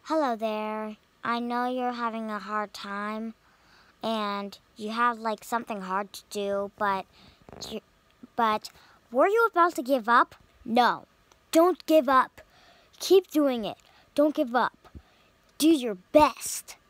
Hello there. I know you're having a hard time and you have like something hard to do, but were you about to give up? No. Don't give up. Keep doing it. Don't give up. Do your best.